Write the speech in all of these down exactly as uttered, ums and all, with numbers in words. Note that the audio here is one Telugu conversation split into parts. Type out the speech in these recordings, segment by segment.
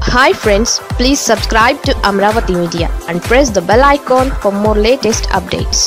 Hi friends, please subscribe to Amaravathi Media and press the bell icon for more latest updates.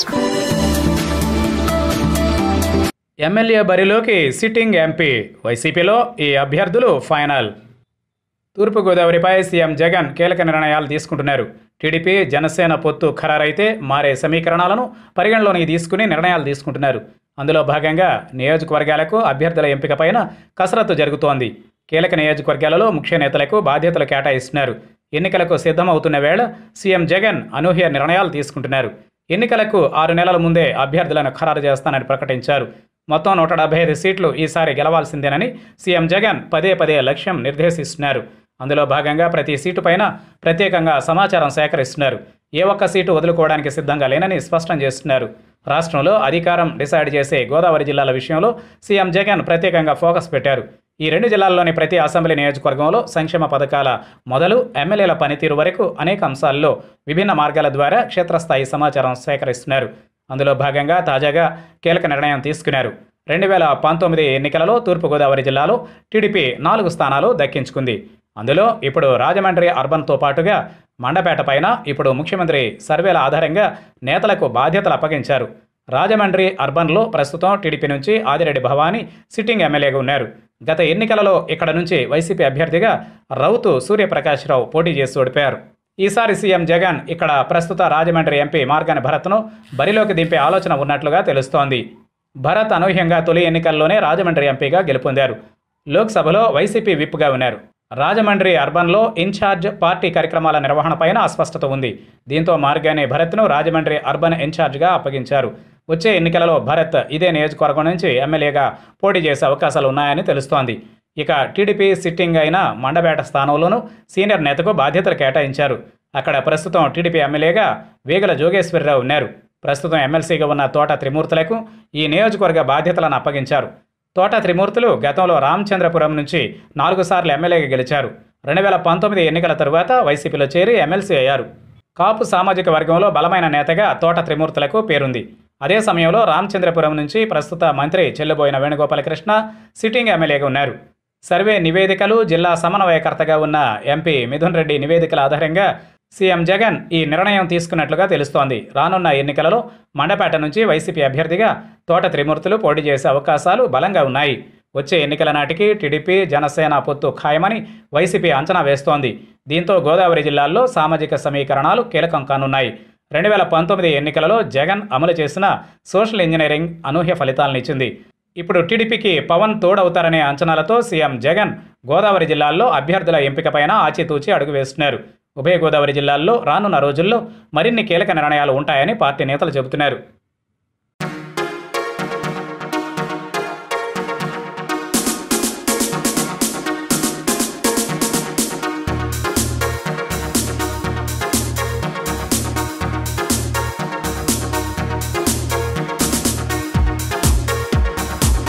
MLA బరిలోకి సిట్టింగ్ ఎంపీ వైసీపీలో ఈ అభ్యర్థులు ఫైనల్. తూర్పుగోదావరిపై సీఎం జగన్ కీలక నిర్ణయాలు తీసుకుంటున్నారు. టీడీపీ జనసేన పొత్తు ఖరారైతే మారే సమీకరణాలను పరిగణలోకి తీసుకుని నిర్ణయాలు తీసుకుంటున్నారు. అందులో భాగంగా నియోజకవర్గాలకు అభ్యర్థుల ఎంపికపైన కసరత్తు జరుగుతోంది. కీలక నియోజకవర్గాలలో ముఖ్య నేతలకు బాధ్యతలు కేటాయిస్తున్నారు. ఎన్నికలకు సిద్ధమవుతున్న వేళ సీఎం జగన్ అనూహ్య నిర్ణయాలు తీసుకుంటున్నారు. ఎన్నికలకు ఆరు నెలల ముందే అభ్యర్థులను ఖరారు చేస్తానని ప్రకటించారు. మొత్తం నూట డెబ్బై ఐదు సీట్లు ఈసారి గెలవాల్సిందేనని సీఎం జగన్ పదే పదే లక్ష్యం నిర్దేశిస్తున్నారు. అందులో భాగంగా ప్రతి సీటు పైన ప్రత్యేకంగా సమాచారం సేకరిస్తున్నారు. ఏ ఒక్క సీటు వదులుకోవడానికి సిద్ధంగా లేనని స్పష్టం చేస్తున్నారు. రాష్ట్రంలో అధికారం డిసైడ్ చేసే గోదావరి జిల్లాల విషయంలో సీఎం జగన్ ప్రత్యేకంగా ఫోకస్ పెట్టారు. ఈ రెండు జిల్లాల్లోని ప్రతి అసెంబ్లీ నియోజకవర్గంలో సంక్షేమ పథకాల మొదలు ఎమ్మెల్యేల పనితీరు వరకు అనేక అంశాల్లో విభిన్న మార్గాల ద్వారా క్షేత్రస్థాయి సమాచారం సేకరిస్తున్నారు. అందులో భాగంగా తాజాగా కీలక నిర్ణయం తీసుకున్నారు. రెండు వేల పంతొమ్మిది ఎన్నికలలో తూర్పుగోదావరి జిల్లాలో టీడీపీ నాలుగు స్థానాలు దక్కించుకుంది. అందులో ఇప్పుడు రాజమండ్రి అర్బన్తో పాటుగా మండపేట పైన ఇప్పుడు ముఖ్యమంత్రి సర్వేల ఆధారంగా నేతలకు బాధ్యతలు అప్పగించారు. రాజమండ్రి అర్బన్లో ప్రస్తుతం టీడీపీ నుంచి ఆదిరెడ్డి భవానీ సిట్టింగ్ ఎమ్మెల్యేగా ఉన్నారు. గత ఎన్నికలలో ఇక్కడ నుంచి వైసీపీ అభ్యర్థిగా రౌతు సూర్యప్రకాశ్రావు పోటీ చేసి ఓడిపారు. ఈసారి సీఎం జగన్ ఇక్కడ ప్రస్తుత రాజమండ్రి ఎంపీ మార్గాని భరత్ను బరిలోకి దింపే ఆలోచన ఉన్నట్లుగా తెలుస్తోంది. భరత్ అనూహ్యంగా తొలి ఎన్నికల్లోనే రాజమండ్రి ఎంపీగా గెలుపొందారు. లోక్సభలో వైసీపీ విప్గా ఉన్నారు. రాజమండ్రి అర్బన్లో ఇన్ఛార్జ్ పార్టీ కార్యక్రమాల నిర్వహణపైన అస్పష్టత ఉంది. దీంతో మార్గాని భరత్ను రాజమండ్రి అర్బన్ ఇన్ఛార్జ్గా అప్పగించారు. వచ్చే ఎన్నికలలో భరత్ ఇదే నియోజకవర్గం నుంచి ఎమ్మెల్యేగా పోటీ చేసే అవకాశాలు ఉన్నాయని తెలుస్తోంది. ఇక టీడీపీ సిట్టింగ్ అయిన మండపేట స్థానంలోనూ సీనియర్ నేతకు బాధ్యతలు కేటాయించారు. అక్కడ ప్రస్తుతం టీడీపీ ఎమ్మెల్యేగా వేగల జోగేశ్వరరావు ఉన్నారు. ప్రస్తుతం ఎమ్మెల్సీగా ఉన్న తోట త్రిమూర్తులకు ఈ నియోజకవర్గ బాధ్యతలను అప్పగించారు. తోట త్రిమూర్తులు గతంలో రామచంద్రపురం నుంచి నాలుగు సార్లు ఎమ్మెల్యేగా గెలిచారు. రెండు వేల పంతొమ్మిది ఎన్నికల తరువాత వైసీపీలో చేరి ఎమ్మెల్సీ అయ్యారు. కాపు సామాజిక వర్గంలో బలమైన నేతగా తోట త్రిమూర్తులకు పేరుంది. అదే సమయంలో రామచంద్రపురం నుంచి ప్రస్తుత మంత్రి చెల్లుబోయిన వేణుగోపాలకృష్ణ సిట్టింగ్ ఎమ్మెల్యేగా ఉన్నారు. సర్వే నివేదికలు జిల్లా సమన్వయకర్తగా ఉన్న ఎంపీ మిథున్ రెడ్డి నివేదికల ఆధారంగా సీఎం జగన్ ఈ నిర్ణయం తీసుకున్నట్లుగా తెలుస్తోంది. రానున్న ఎన్నికలలో మండపేట నుంచి వైసీపీ అభ్యర్థిగా తోట త్రిమూర్తులు పోటీ చేసే అవకాశాలు బలంగా ఉన్నాయి. వచ్చే ఎన్నికల నాటికి టీడీపీ జనసేన పొత్తు ఖాయమని వైసీపీ అంచనా వేస్తోంది. దీంతో గోదావరి జిల్లాల్లో సామాజిక సమీకరణాలు కీలకం కానున్నాయి. రెండు వేల పంతొమ్మిది ఎన్నికలలో జగన్ అమలు చేసిన సోషల్ ఇంజనీరింగ్ అనూహ్య ఫలితాలనిచ్చింది. ఇప్పుడు టీడీపీకి పవన్ తోడవుతారనే అంచనాలతో సీఎం జగన్ గోదావరి జిల్లాల్లో అభ్యర్థుల ఎంపికపైన ఆచితూచి అడుగు వేస్తున్నారు. ఉభయ గోదావరి జిల్లాల్లో రానున్న రోజుల్లో మరిన్ని కీలక నిర్ణయాలు ఉంటాయని పార్టీ నేతలు చెబుతున్నారు.